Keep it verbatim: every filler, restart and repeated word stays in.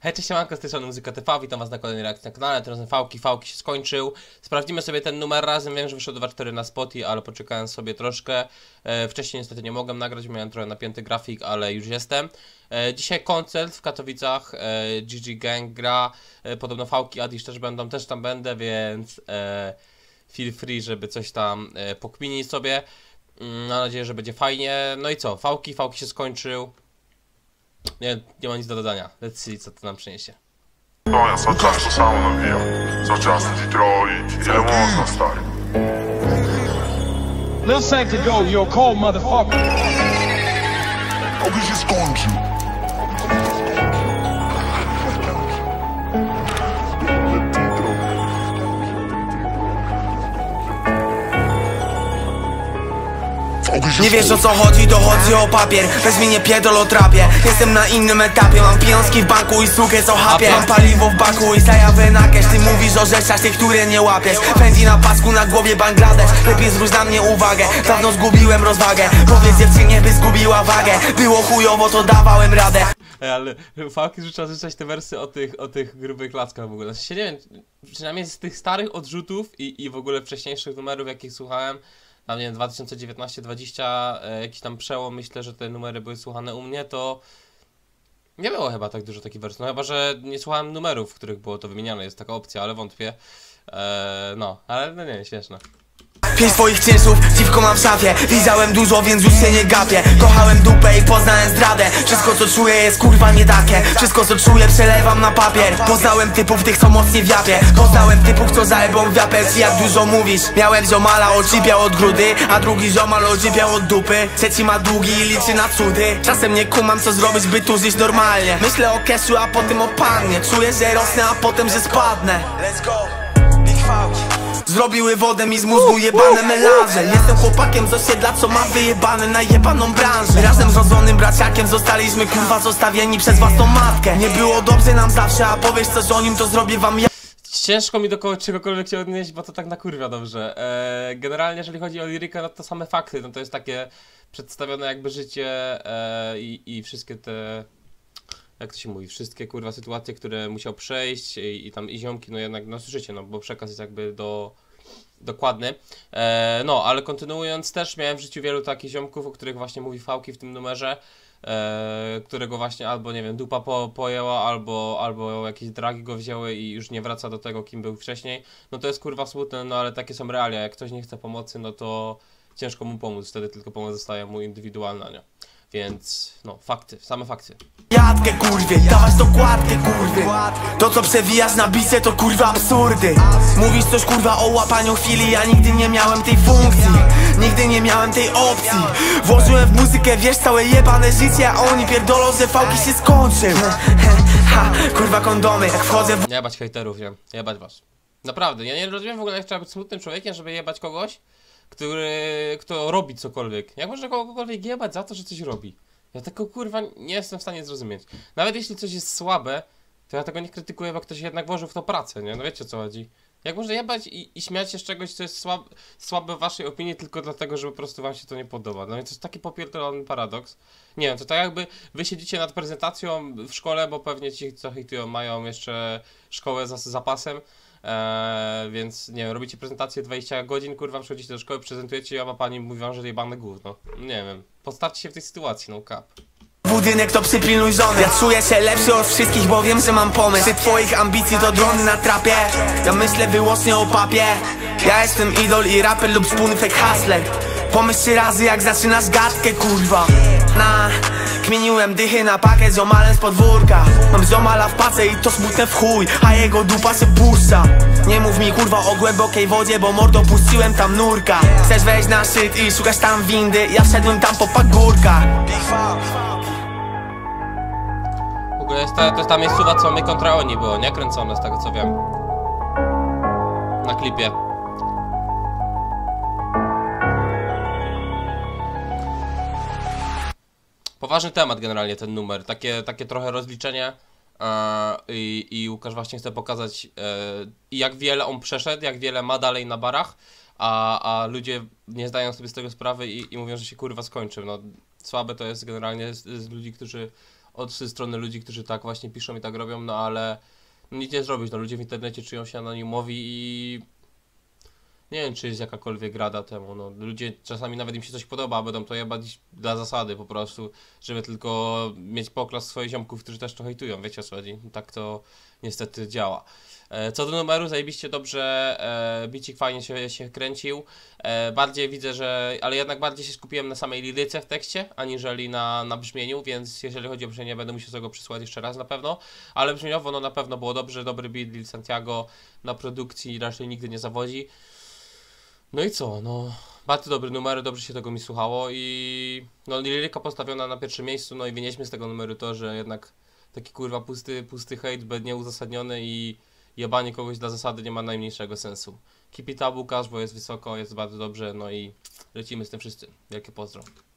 Hej, cześć, siemanko, z tej strony Muzyka T V, witam was na kolejnej reakcji na kanale. Teraz Fałki, Fałki się skończył. Sprawdzimy sobie ten numer razem, wiem, że wyszedł dwa cztery na Spotify, ale poczekałem sobie troszkę. E, wcześniej niestety nie mogłem nagrać, miałem trochę napięty grafik, ale już jestem. E, dzisiaj koncert w Katowicach, e, G G Gang gra, e, podobno Fałki, Adisz też będą, też tam będę, więc e, feel free, żeby coś tam e, pokminić sobie. Mm, mam nadzieję, że będzie fajnie. No i co, Fałki, Fałki się skończył. Nie, nie ma nic do dodania. Let's see, co to nam przyniesie. No ja cały czas to samo nawijam. Cały czas Detroit, ile można, stary. Lil Saint to go, you're a cold motherfucker. Oby się skończył. Nie wiesz, o co chodzi, to chodzi o papier. Weź mi nie pierdol o trapie. Jestem na innym etapie. Mam pieniążki w banku i sukę co chapie. Mam paliwo w baku i zajawę na cash. Ty mówisz o rzeczach, tych, które nie łapiesz. Pędzi na pasku, na głowie Bangladesz. Lepiej zwróć na mnie uwagę. Dawno zgubiłem rozwagę. Powiedz dziewczynie, by zgubiła wagę. Było chujowo, to dawałem radę. Ej, ale Fałki trzeba życzać te wersy o tych, o tych grubych lackach w ogóle. Znaczy, nie wiem, przynajmniej z tych starych odrzutów i, i w ogóle wcześniejszych numerów, jakich słuchałem, na nie wiem, dwa tysiące dziewiętnaście dwadzieścia, e, jakiś tam przełom, myślę, że te numery były słuchane u mnie, to nie było chyba tak dużo takich wersji. No chyba, że nie słuchałem numerów, w których było to wymieniane, jest taka opcja, ale wątpię. E, no, ale no nie, śmieszne. Pięć twoich czynszów, dziwko mam w szafie. Widziałem dużo, więc już się nie gapię. Kochałem dupę i poznałem zdradę. Wszystko co czuję jest kurwa nie takie. Wszystko co czuję przelewam na papier. Poznałem typów tych co mocniej wiapie. Poznałem typów co zaebą wiapę. Jak dużo mówisz. Miałem ziomala odzipiał od grudy, a drugi ziomal odzipiał od dupy. Trzeci ma długi i liczy na cudy. Czasem nie kumam co zrobić by tu żyć normalnie. Myślę o cashu, a potem o pannie. Czuję, że rosnę, a potem, że spadnę. Let's go, Big Fałki. Zrobiły wodę mi z mózgu jebane melanże. Jestem chłopakiem z osiedla, co ma wyjebane na jebaną branżę. Razem z rodzonym braciakiem zostaliśmy kurwa zostawieni przez własną matkę. Nie było dobrze nam zawsze, a powiesz coś o nim, to zrobię wam ja. Ciężko mi do kogo, czegokolwiek się odnieść, bo to tak na kurwa dobrze. Eee, generalnie jeżeli chodzi o lirykę, no to same fakty, no to jest takie przedstawione jakby życie eee, i, i wszystkie te... Jak to się mówi, wszystkie kurwa sytuacje, które musiał przejść i, i tam i ziomki, no jednak, no słyszycie, no bo przekaz jest jakby do, dokładny. E, no, ale kontynuując też, miałem w życiu wielu takich ziomków, o których właśnie mówi Fałki w tym numerze, e, którego właśnie albo, nie wiem, dupa po, pojęła, albo, albo jakieś dragi go wzięły i już nie wraca do tego, kim był wcześniej. No to jest kurwa smutne, no ale takie są realia, jak ktoś nie chce pomocy, no to ciężko mu pomóc, wtedy tylko pomoc zostaje mu indywidualna, nie? Więc, no, fakty, same fakty. Jadkę kurwie, dawać to kładkę kurwy. To co przewijasz na bicie to kurwa absurdy. Mówisz coś kurwa o łapaniu chwili, ja nigdy nie miałem tej funkcji. Nigdy nie miałem tej opcji. Włożyłem w muzykę, wiesz, całe jebane życie, a oni pierdolą, że Fałki się skończył. Ha, kurwa kondomy, jak wchodzę w... Jebać hejterów, nie? Jebać was. Naprawdę, ja nie rozumiem w ogóle, jak trzeba być smutnym człowiekiem, żeby jebać kogoś, który, kto robi cokolwiek. Jak można kogokolwiek jebać za to, że coś robi? Ja tego kurwa nie jestem w stanie zrozumieć. Nawet jeśli coś jest słabe, to ja tego nie krytykuję, bo ktoś jednak włożył w to pracę, nie? No wiecie o co chodzi. Jak można jebać i, i śmiać się z czegoś, co jest słabe, słabe w waszej opinii tylko dlatego, że po prostu wam się to nie podoba. No więc to jest taki popierdolony paradoks. Nie wiem, to tak jakby wy siedzicie nad prezentacją w szkole, bo pewnie ci, co hejtują, mają jeszcze szkołę za zapasem. Eee, więc nie wiem, robicie prezentację dwadzieścia godzin, kurwa, przychodzicie do szkoły, prezentujecie, a pani mówi wam, że jebane gówno. Nie wiem, postawcie się w tej sytuacji, no cap. Budynek to przypilnuj żony. Ja czuję się lepszy od wszystkich, bo wiem, że mam pomysł. Przy twoich ambicji to drony na trapie. Ja myślę wyłącznie o papie. Ja jestem idol i raper lub wspólny fake hustler. Pomyśl trzy razy jak zaczynasz gadkę, kurwa. Na, kmieniłem dychy na pakę z ziomalem z podwórka. Mam ziomala w pace i to smutne w chuj, a jego dupa się puszcza. Nie mów mi kurwa o głębokiej wodzie, bo mordo puściłem tam nurka. Chcesz wejść na szczyt i szukasz tam windy, ja wszedłem tam po pagórkach. W ogóle jest ta, to jest ta miejscowa, co my kontra oni było, nie? Kręcone z tego co wiem. Na klipie. Poważny temat generalnie ten numer, takie, takie trochę rozliczenie yy, i, i Łukasz właśnie chce pokazać yy, jak wiele on przeszedł, jak wiele ma dalej na barach, a, a ludzie nie zdają sobie z tego sprawy i, i mówią, że się kurwa skończył. No, słabe to jest generalnie z, z ludzi, którzy od strony ludzi, którzy tak właśnie piszą i tak robią, no ale no nic nie zrobić, no ludzie w internecie czują się anonimowi i nie wiem, czy jest jakakolwiek rada temu, no ludzie czasami nawet im się coś podoba, a będą to jebać dla zasady po prostu, żeby tylko mieć poklask swoich ziomków, którzy też to hejtują, wiecie o co chodzi, tak to niestety działa. E, co do numeru, zajebiście dobrze, e, bicik fajnie się, się kręcił, e, bardziej widzę, że, ale jednak bardziej się skupiłem na samej liryce w tekście, aniżeli na, na brzmieniu, więc jeżeli chodzi o brzmienie, będę musiał tego przysłać jeszcze raz na pewno, ale brzmieniowo no na pewno było dobrze, dobry beat, Lil Santiago na produkcji raczej nigdy nie zawodzi. No i co, no bardzo dobry numer, dobrze się tego mi słuchało i no liryka postawiona na pierwszym miejscu, no i wynieśmy z tego numeru to, że jednak taki kurwa pusty, pusty hejt, nieuzasadniony i jebanie kogoś dla zasady nie ma najmniejszego sensu. Keep it up, Łukasz, bo jest wysoko, jest bardzo dobrze, no i lecimy z tym wszyscy. Wielkie pozdro.